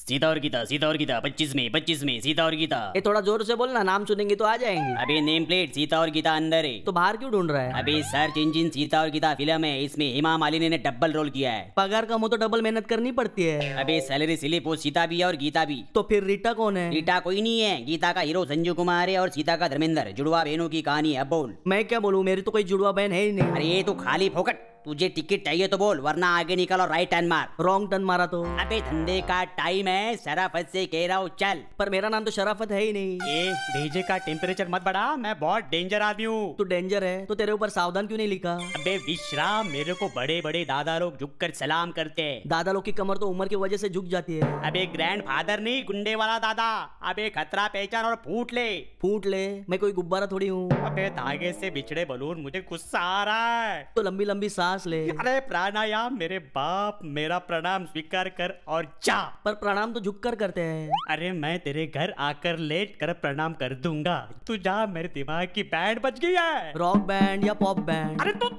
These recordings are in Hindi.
सीता और गीता, सीता और गीता 25 में, 25 में सीता और गीता। ये थोड़ा जोर से बोलना, नाम सुनेंगे तो आ जाएंगे। अबे नेम प्लेट सीता और गीता अंदर है। तो बाहर क्यों ढूंढ रहा है? अबे सर्च इंजिन सीता और गीता फिल्म है, इसमें हेमा मालिनी ने डबल रोल किया है। पगार कम हो तो डबल मेहनत करनी पड़ती है। अबे सैलरी स्लिप वो सीता भी है और गीता भी। तो फिर रीटा कौन है? रीटा कोई नहीं है, गीता का हीरो संजू कुमार है और सीता का धर्मेंद्र। जुड़वा बहनों की कहानी है। अब बोल। मैं क्या बोलूं, मेरी तो कोई जुड़वा बहन है ही नहीं। अरे ये तो खाली फोकट, तुझे टिकट चाहिए तो बोल, वरना आगे निकल और राइट टर्न मार। रॉन्ग टर्न मारा तो? अबे धंधे का टाइम है, शराफत से कह रहा हूँ चल। पर मेरा नाम तो शराफत है ही नहीं। ए भेजे का टेम्परेचर मत बढ़ा, मैं बहुत डेंजर आदमी हूँ। तू डेंजर है तो तेरे ऊपर सावधान क्यों नहीं लिखा? अबे विश्राम, मेरे को बड़े बड़े दादा लोग झुककर सलाम करते हैं। दादा लोग की कमर तो उम्र की वजह से झुक जाती है। अबे ग्रैंड फादर नहीं, गुंडे वाला दादा। अबे खतरा पहचान और फूट ले। फूट ले? मैं कोई गुब्बारा थोड़ी हूँ। अबे धागे से बिछड़े बलून, मुझे गुस्सा आ रहा है। तो लंबी लंबी सांस ले। अरे प्राणायाम मेरे बाप, मेरा प्रणाम स्वीकार कर और जा। पर प्रणाम तो झुक कर करते हैं। अरे मैं तेरे घर आकर लेट कर प्रणाम कर दूंगा, तू जा। मेरे दिमाग की बैंड बज गई है। रॉक बैंड या पॉप बैंड? अरे तू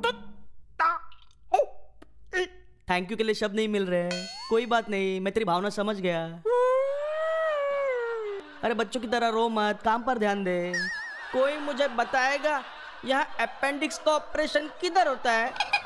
थैंक यू के लिए शब्द नहीं मिल रहे हैं। कोई बात नहीं, मैं तेरी भावना समझ गया। अरे बच्चों की तरह रो मत, काम पर ध्यान दे। कोई मुझे बताएगा यहाँ अपेंडिक्स का ऑपरेशन किधर होता है?